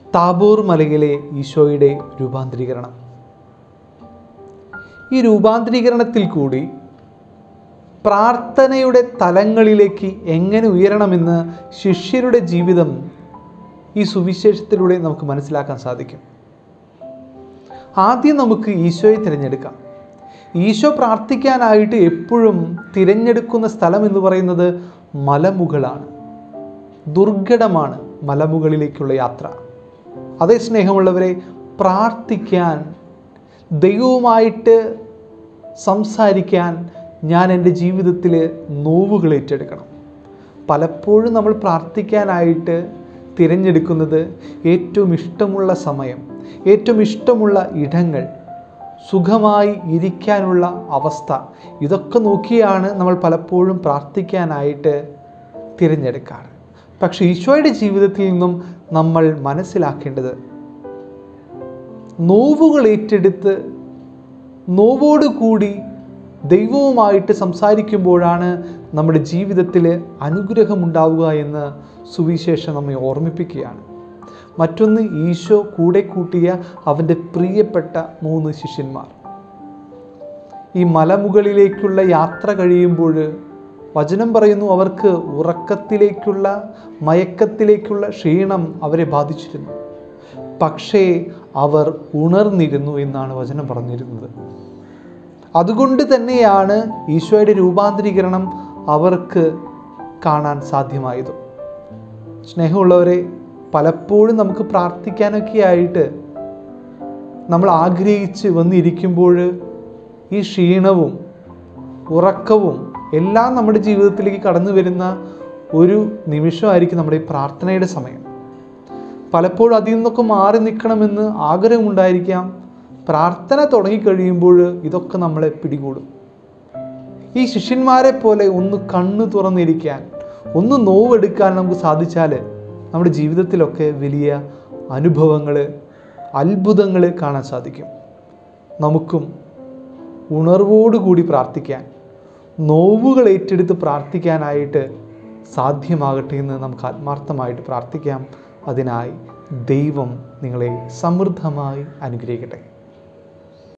താബോർ മലയിലെ ഈശോയുടെ രൂപാന്തരീകരണം. ഈ രൂപാന്തരീകരണത്തിൽ കൂടി പ്രാർത്ഥനയുടെ തലങ്ങളിലേക്ക് എങ്ങനെ ഉയരണമെന്ന് ശിഷ്യരുടെ ജീവിതം ഈ സുവിശേഷത്തിലൂടെ നമുക്ക് മനസ്സിലാക്കാൻ സാധിക്കും. ആദ്യം നമുക്ക് ഈശോയെ തിരഞ്ഞെടുക്കാം. ഈശോ പ്രാർത്ഥിക്കാനായിട്ട് എപ്പോഴും തിരഞ്ഞെടുക്കുന്ന സ്ഥലം എന്ന് പറയുന്നത് മലമുകളാണ്. ദുർഘടമാണ് മലമുകളിലേക്കുള്ള യാത്ര. അതേ സ്നേഹമുള്ളവരെ, പ്രാർത്ഥിക്കാൻ, ദൈവവുമായിട്ട് സംസാരിക്കാൻ ഞാൻ എൻ്റെ ജീവിതത്തിൽ നോവുകൾ ഏറ്റെടുക്കണം. പലപ്പോഴും നമ്മൾ പ്രാർത്ഥിക്കാനായിട്ട് തിരഞ്ഞെടുക്കുന്നത് ഏറ്റവും ഇഷ്ടമുള്ള സമയം, ഏറ്റവും ഇഷ്ടമുള്ള ഇടങ്ങൾ, സുഖമായി ഇരിക്കാനുള്ള അവസ്ഥ, ഇതൊക്കെ നോക്കിയാണ് നമ്മൾ പലപ്പോഴും പ്രാർത്ഥിക്കാനായിട്ട് തിരഞ്ഞെടുക്കാറ്. പക്ഷേ ഈശോയുടെ ജീവിതത്തിൽ നിന്നും നമ്മൾ മനസ്സിലാക്കേണ്ടത്, നോവുകൾ ഏറ്റെടുത്ത് നോവോടുകൂടി ദൈവവുമായിട്ട് സംസാരിക്കുമ്പോഴാണ് നമ്മുടെ ജീവിതത്തിൽ അനുഗ്രഹമുണ്ടാവുക എന്ന് സുവിശേഷം നമ്മെ ഓർമ്മിപ്പിക്കുകയാണ്. മറ്റൊന്ന്, ഈശോ കൂടെ കൂട്ടിയ അവൻ്റെ പ്രിയപ്പെട്ട 3 ശിഷ്യന്മാർ. ഈ മലമുകളിലേക്കുള്ള യാത്ര കഴിയുമ്പോൾ വചനം പറയുന്നു, അവർക്ക് ഉറക്കത്തിലേക്കുള്ള, മയക്കത്തിലേക്കുള്ള ക്ഷീണം അവരെ ബാധിച്ചിരുന്നു. പക്ഷേ അവർ ഉണർന്നിരുന്നു എന്നാണ് വചനം പറഞ്ഞിരുന്നത്. അതുകൊണ്ട് തന്നെയാണ് ഈശോയുടെ രൂപാന്തരീകരണം അവർക്ക് കാണാൻ സാധ്യമായത്. സ്നേഹമുള്ളവരെ, പലപ്പോഴും നമുക്ക് പ്രാർത്ഥിക്കാനൊക്കെ ആയിട്ട് നമ്മൾ ആഗ്രഹിച്ച് വന്നിരിക്കുമ്പോൾ ഈ ക്ഷീണവും ഉറക്കവും എല്ലാം നമ്മുടെ ജീവിതത്തിലേക്ക് കടന്നു വരുന്ന ഒരു നിമിഷമായിരിക്കും നമ്മുടെ ഈ പ്രാർത്ഥനയുടെ സമയം. പലപ്പോഴും അതിൽ നിന്നൊക്കെ മാറി നിൽക്കണമെന്ന് ആഗ്രഹമുണ്ടായിരിക്കാം. പ്രാർത്ഥന തുടങ്ങിക്കഴിയുമ്പോൾ ഇതൊക്കെ നമ്മളെ പിടികൂടും. ഈ ശിഷ്യന്മാരെ പോലെ ഒന്ന് കണ്ണു തുറന്നിരിക്കാൻ, ഒന്ന് നോവെടുക്കാൻ നമുക്ക് സാധിച്ചാൽ നമ്മുടെ ജീവിതത്തിലൊക്കെ വലിയ അനുഭവങ്ങൾ, അത്ഭുതങ്ങൾ കാണാൻ സാധിക്കും. നമുക്കും ഉണർവോടുകൂടി പ്രാർത്ഥിക്കാൻ, നോവുകൾ ഏറ്റെടുത്ത് പ്രാർത്ഥിക്കാനായിട്ട് സാധ്യമാകട്ടെ എന്ന് നമുക്ക് ആത്മാർത്ഥമായിട്ട് പ്രാർത്ഥിക്കാം. അതിനായി ദൈവം നിങ്ങളെ സമൃദ്ധമായി അനുഗ്രഹിക്കട്ടെ.